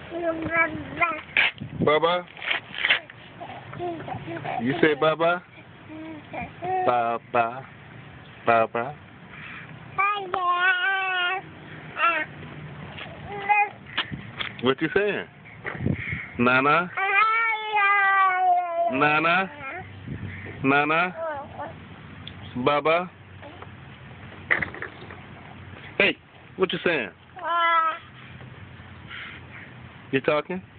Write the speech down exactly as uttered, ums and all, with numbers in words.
Bubba? You say Bubba? Baba. Baba. What you saying? Nana? Nana? Nana? Baba? Hey, what you saying? You talking?